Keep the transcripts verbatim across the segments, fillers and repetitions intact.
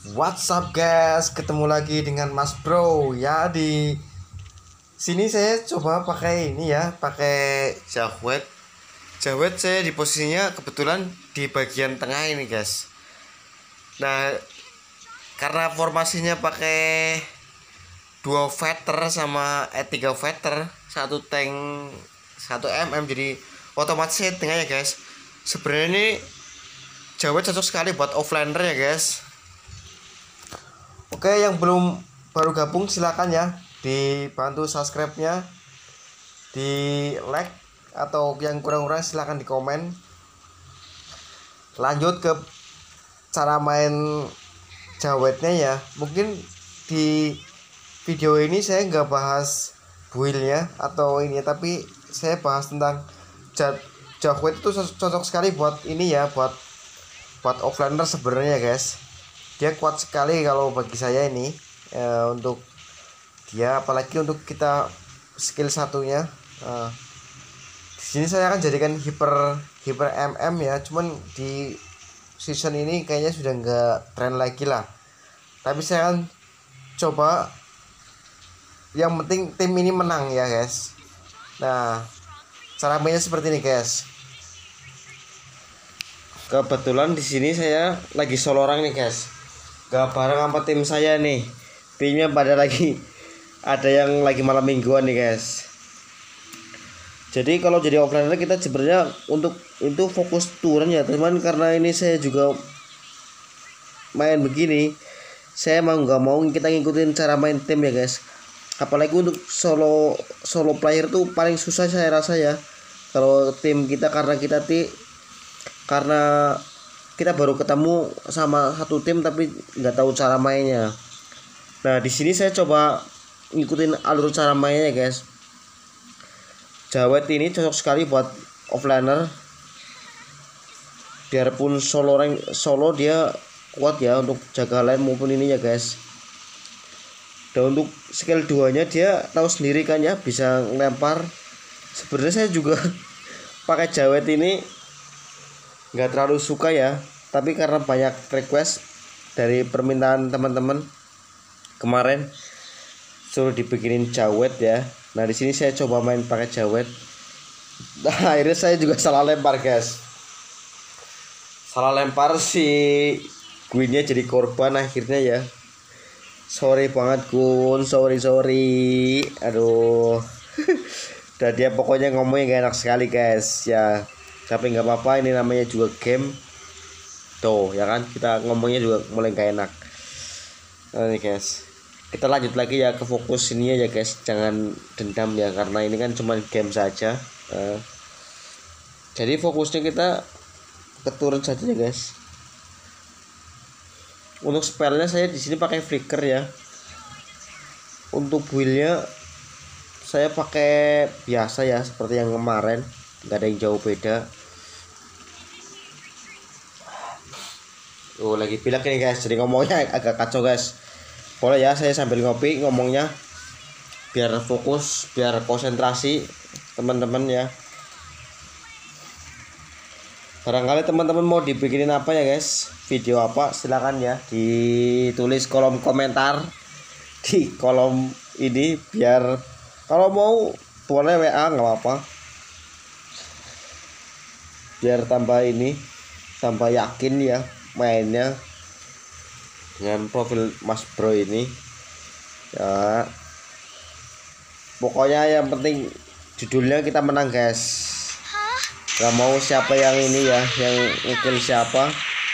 What's up guys, ketemu lagi dengan Mas Bro ya. Di sini saya coba pakai ini ya, pakai jawet. Jawet saya di posisinya kebetulan di bagian tengah ini guys. Nah, karena formasinya pakai dua veter sama eh tiga veter, satu tank satu mm, jadi otomatis saya tengahnya guys. Sebenarnya ini jawet cocok sekali buat offlaner ya guys. Oke, yang belum baru gabung silakan ya dibantu subscribe-nya, di like, atau yang kurang-kurang silakan di komen. Lanjut ke cara main jawetnya ya. Mungkin di video ini saya nggak bahas build-nya atau ini, tapi saya bahas tentang jawet itu cocok sekali buat ini ya, buat buat offlaner sebenarnya guys. Dia kuat sekali kalau bagi saya ini e, untuk dia, apalagi untuk kita skill satunya. E, di sini saya akan jadikan hiper hiper mm ya, cuman di season ini kayaknya sudah nggak tren lagi lah. Tapi saya akan coba, yang penting tim ini menang ya guys. Nah, cara mainnya seperti ini guys. Kebetulan di sini saya lagi solo orang nih guys, gak bareng sama tim saya nih. Timnya pada lagi, ada yang lagi malam mingguan nih guys. Jadi kalau jadi offlaner kita sebenarnya untuk itu fokus turun ya teman. Karena ini saya juga main begini, saya mau nggak mau kita ngikutin cara main tim ya guys. Apalagi untuk solo solo player tuh paling susah saya rasa ya. Kalau tim kita, karena kita ti karena kita baru ketemu sama satu tim tapi nggak tahu cara mainnya. Nah, di sini saya coba ngikutin alur cara mainnya guys. Jawet ini cocok sekali buat offlaner. Biarpun solo rank, solo dia kuat ya untuk jaga lane maupun ini ya guys. Dan untuk skill dua nya dia tahu sendiri kan ya, bisa ngelempar. Sebenarnya saya juga pakai jawet ini nggak terlalu suka ya, tapi karena banyak request dari permintaan teman-teman kemarin suruh dibikinin jawet ya. Nah, di sini saya coba main pakai jawet. Nah, akhirnya saya juga salah lempar guys. Salah lempar, si Queennya jadi korban akhirnya ya. Sorry banget Kun, sorry sorry. Aduh. Dan dia pokoknya ngomongnya gak enak sekali guys ya. Tapi nggak apa-apa, ini namanya juga game tuh ya kan, kita ngomongnya juga mulai gak enak. Nah, ini guys, kita lanjut lagi ya ke fokus ini ya guys, jangan dendam ya, karena ini kan cuma game saja. Nah, jadi fokusnya kita ke turun saja ya guys. Untuk spellnya saya di sini pakai flicker ya. Untuk buildnya saya pakai biasa ya, seperti yang kemarin, nggak ada yang jauh beda. Oh, lagi pilek ini guys, jadi ngomongnya agak kacau guys. Boleh ya saya sambil ngopi ngomongnya, biar fokus, biar konsentrasi teman-teman ya. Barangkali teman-teman mau dibikinin apa ya guys, video apa, silakan ya ditulis kolom komentar di kolom ini, biar kalau mau boleh W A nggak apa-apa, biar tambah ini, tambah yakin ya mainnya dengan profil Mas Bro ini ya. Pokoknya yang penting judulnya kita menang guys, gak mau siapa yang ini ya, yang ngekill siapa,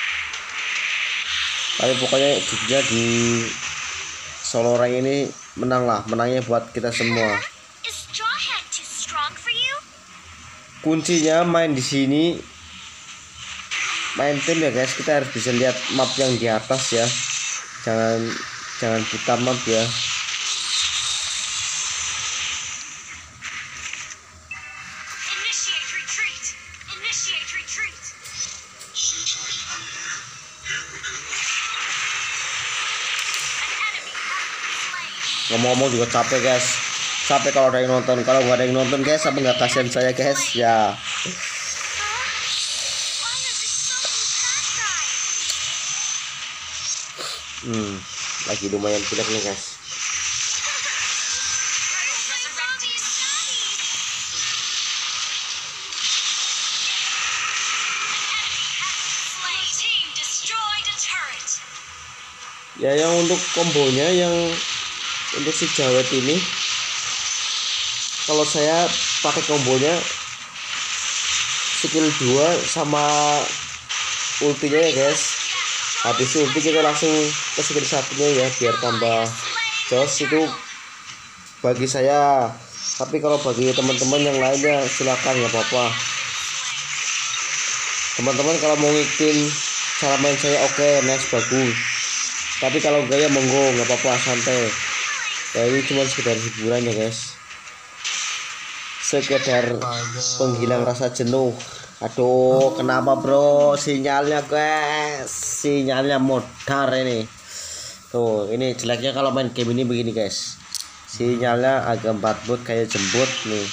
tapi pokoknya judulnya di solo rank ini menang lah, menangnya buat kita semua. Kuncinya main di sini, main tim ya guys, kita harus bisa lihat map yang di atas ya, jangan jangan buta map ya. Ngomong-ngomong juga capek guys, capek kalau ada yang nonton. Kalau nggak ada yang nonton guys, apa nggak kasihan saya guys ya. Hmm, lagi lumayan pilek nih guys. Ya yang untuk kombonya yang untuk si Jawet ini, kalau saya pakai kombonya skill dua sama ultinya ya guys. Habis ulti kita langsung ke skill satunya ya biar tambah jos. Itu bagi saya, tapi kalau bagi teman-teman yang lainnya silakan, nggak apa-apa. Teman-teman kalau mau ngikutin cara main saya, oke, okay, nice, bagus. Tapi kalau enggak ya monggo, nggak apa-apa, santai. Ya ini cuma sekedar hiburan ya guys, sekedar penghilang rasa jenuh. Aduh, kenapa bro sinyalnya guys, sinyalnya modar ini. Tuh, ini jeleknya kalau main game ini begini guys, sinyalnya agak batbut kayak jembut nih.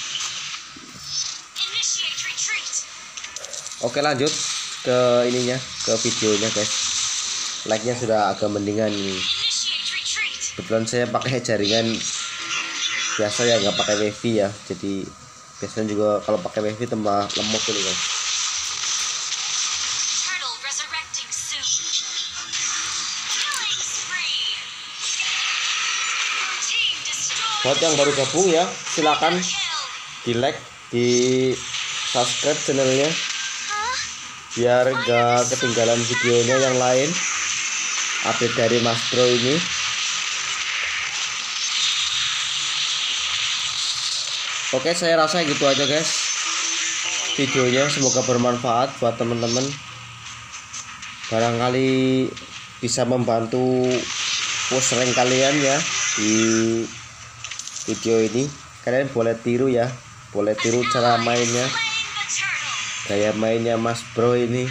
Oke, lanjut ke ininya, ke videonya guys. Like-nya sudah agak mendingan nih. Kebetulan saya pakai jaringan biasa ya, nggak pakai wifi ya, jadi biasanya juga kalau pakai wifi tambah lemot ini guys. Buat yang baru gabung ya, silakan di like, di subscribe channelnya biar gak ketinggalan videonya yang lain, update dari Mas Bro ini. Oke, saya rasa gitu aja guys videonya, semoga bermanfaat buat teman-teman, barangkali bisa membantu push rank kalian ya. Di video ini kalian boleh tiru ya, boleh tiru cara mainnya, gaya mainnya Mas Bro ini.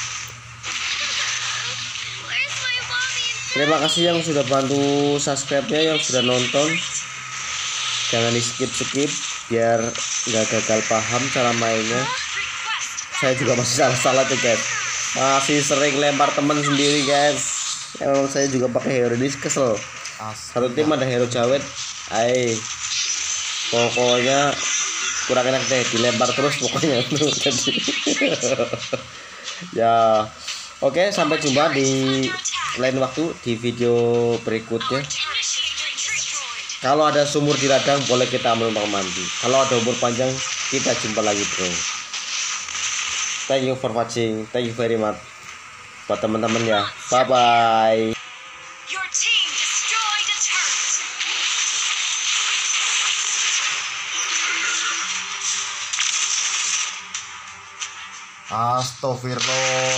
Terima kasih yang sudah bantu subscribe-nya, yang sudah nonton. Jangan di skip-skip biar nggak gagal paham cara mainnya. Saya juga masih salah-salah tuh guys, masih sering lempar teman sendiri guys. Emang saya juga pakai hero ini kesel. Satu tim ada hero Jawet, ay pokoknya kurang enak deh, dilempar terus pokoknya tuh. Jadi ya oke, sampai jumpa di lain waktu di video berikutnya. Kalau ada sumur di ladang boleh kita menumpang mandi, kalau ada umur panjang kita jumpa lagi bro. Thank you for watching, thank you very much buat teman-teman ya, bye bye. Astagfirullah.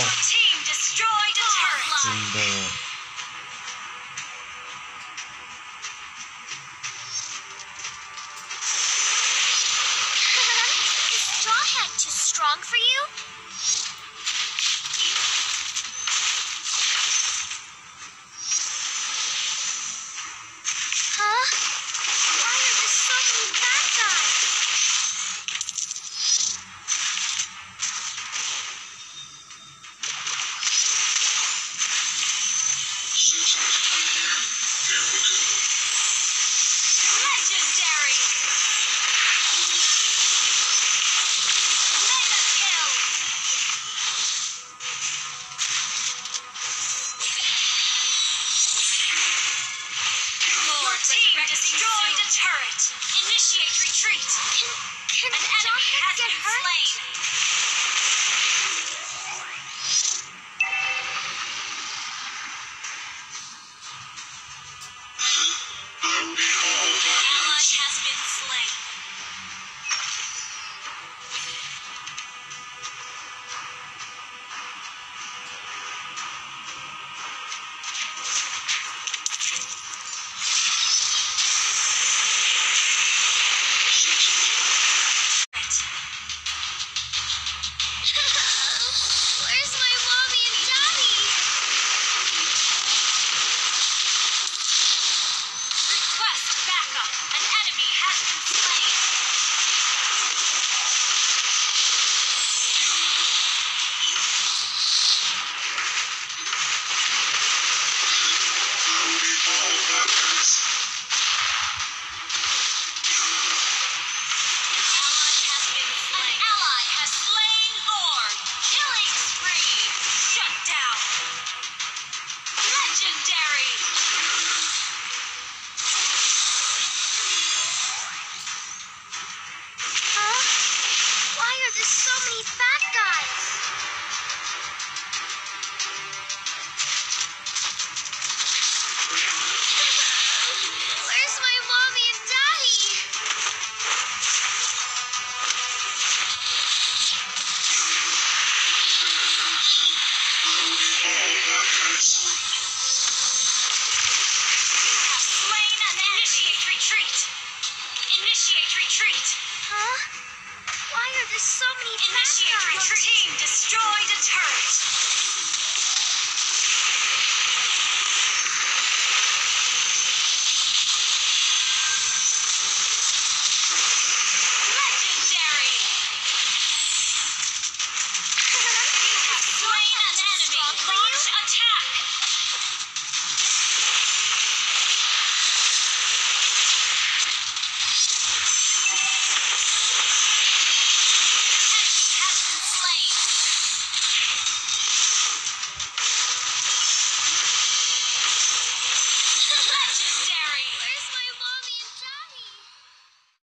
Too strong for you? Huh? Why are there so many bad guys? Legendary! Destroyed a turret. Initiate retreat. Can, can an enemy has get been hurt? Slain. An ally has been slain. Initiate retreat. Your team destroyed a turret.